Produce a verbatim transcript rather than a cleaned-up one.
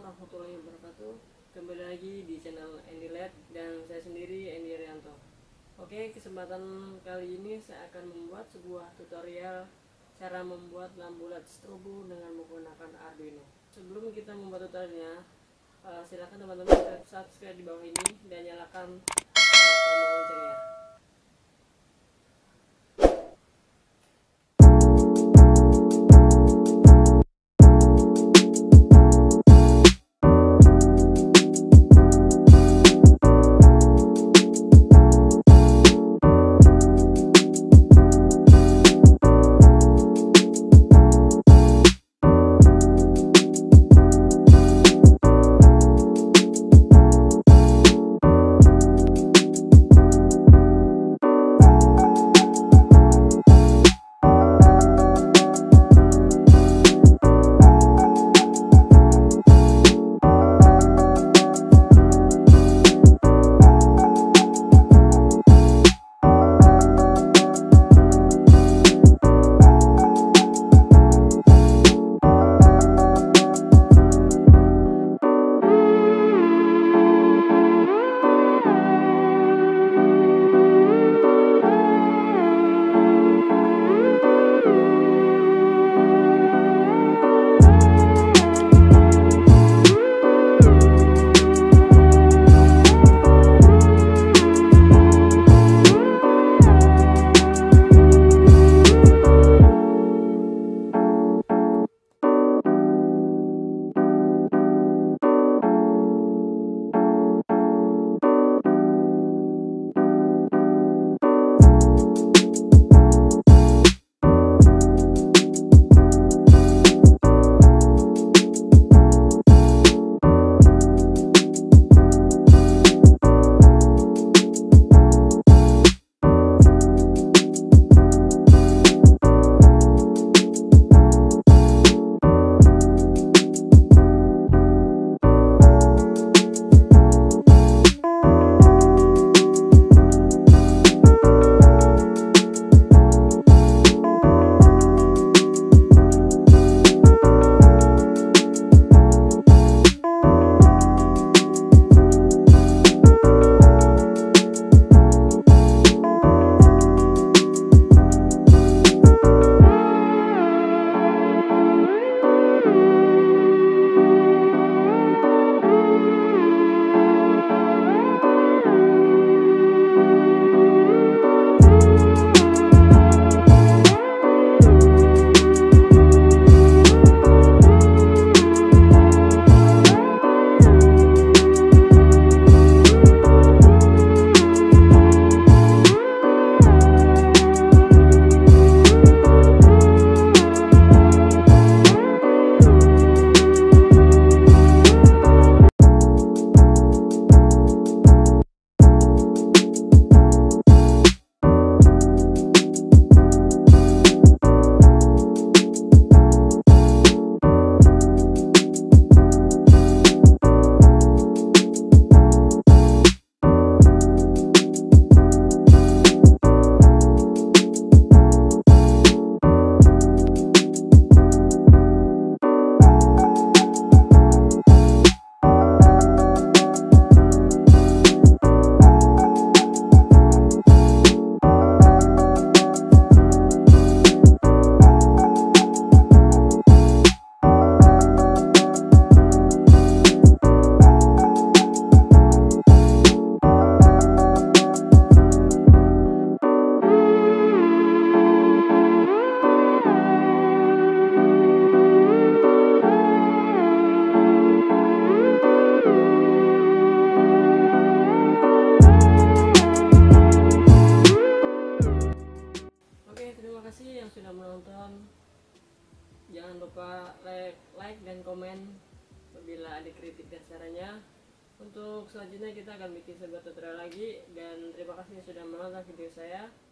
warahmatullahi wabarakatuh. Kembali lagi di channel Andy Led dan saya sendiri Andy Rianto. Oke, kesempatan kali ini saya akan membuat sebuah tutorial cara membuat lampu L E D strobo dengan menggunakan Arduino. Sebelum kita membuat tutorialnya, uh, silakan teman-teman subscribe di bawah ini dan nyalakan uh, tombol loncengnya. Yang sudah menonton, jangan lupa like, like dan komen apabila ada kritik dan sarannya. Untuk selanjutnya kita akan bikin sebuah tutorial lagi, dan terima kasih sudah menonton video saya.